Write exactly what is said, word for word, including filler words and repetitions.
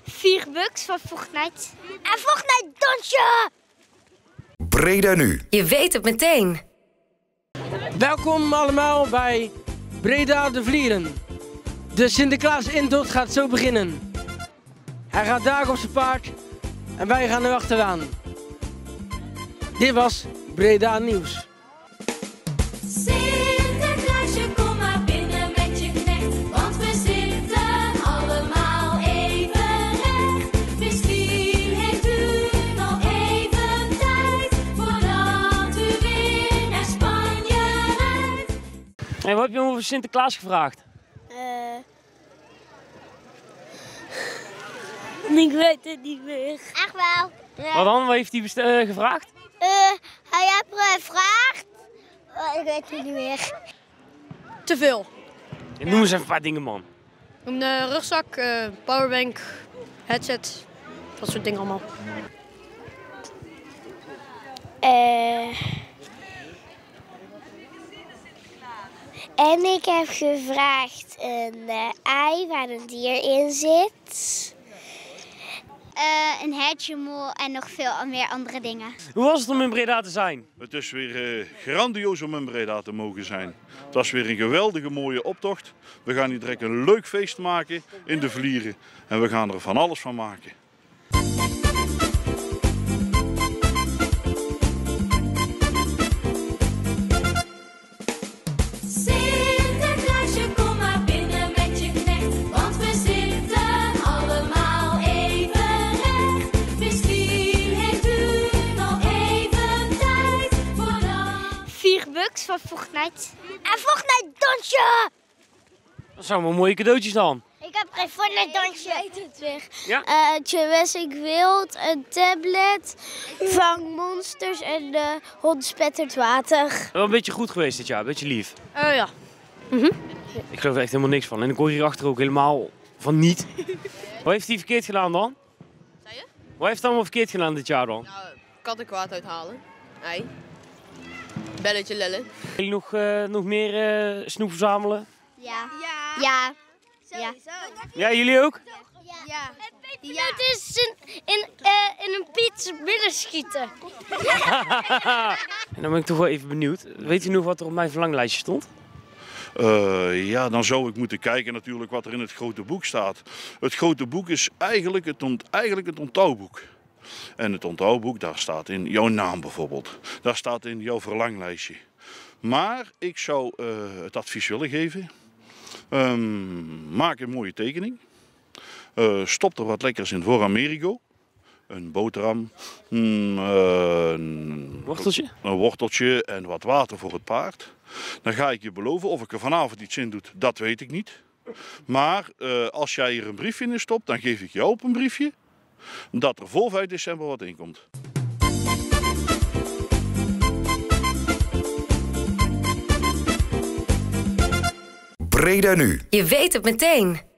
Vier bucks van Fortnite. En Fortnite dansje! Breda nu. Je weet het meteen. Welkom allemaal bij Breda de Vlieren. De Sinterklaas-intocht gaat zo beginnen. Hij gaat daar op zijn paard en wij gaan er achteraan. Dit was Breda Nieuws. Sinterklaasje, kom maar binnen met je knecht, want we zitten allemaal even recht. Misschien heeft u nog even tijd, voordat u weer naar Spanje rijdt. En wat heb je over Sinterklaas gevraagd? Uh, ik weet het niet meer. Echt wel? Ja. Wat dan? Wat heeft hij uh, gevraagd? Uh, hij heeft gevraagd. Uh, ik weet het niet meer. Te veel. Ja, noem eens even een paar dingen, man. Een uh, rugzak, uh, powerbank, headset, dat soort dingen allemaal. Uh, en ik heb gevraagd een uh, ei waar een dier in zit. Uh, een hertjemol en nog veel meer andere dingen. Hoe was het om in Breda te zijn? Het is weer uh, grandioos om in Breda te mogen zijn. Het was weer een geweldige mooie optocht. We gaan hier direct een leuk feest maken in de Vlieren. En we gaan er van alles van maken. Sinterklaasje, kom maar binnen met je knecht, want we zitten allemaal even recht. Misschien heeft u nog even tijd, voordat... Vier bucks van Fortnite. En Fortnite dansje! Dat zijn wel mooie cadeautjes dan. Ik heb geen Fortnite dansje. Ik weet het weer. Ja? Uh, Jurassic Wild, een tablet, vang monsters en de hond spettert water. Wel een beetje goed geweest dit jaar, een beetje lief. Uh, ja. Ik geloof er echt helemaal niks van. En ik hoor hierachter ook helemaal van niet. Wat heeft hij verkeerd gedaan dan? Zei je? Wat heeft hij allemaal verkeerd gedaan dit jaar dan? Nou, kattenkwaad uithalen. Ei. Belletje lellen. Willen jullie nog, uh, nog meer uh, snoep verzamelen? Ja. Ja. Ja. Ja, jullie ook? Ja. Ja. Het is in, in, uh, in een pizza binnen schieten. En dan ben ik toch wel even benieuwd. Weet u nog wat er op mijn verlanglijstje stond? Uh, ja, dan zou ik moeten kijken natuurlijk wat er in het grote boek staat. Het grote boek is eigenlijk het, ont, eigenlijk het onthoudboek. En het onthoudboek, daar staat in jouw naam bijvoorbeeld. Daar staat in jouw verlanglijstje. Maar ik zou uh, het advies willen geven. Um, maak een mooie tekening. Uh, stop er wat lekkers in voor Amerigo. Een boterham, mm, uh, een worteltje? Een worteltje en wat water voor het paard. Dan ga ik je beloven, of ik er vanavond iets in doe, dat weet ik niet. Maar uh, als jij hier een briefje in stopt, dan geef ik jou op een briefje dat er voor vijf december wat in komt. Breda nu. Je weet het meteen.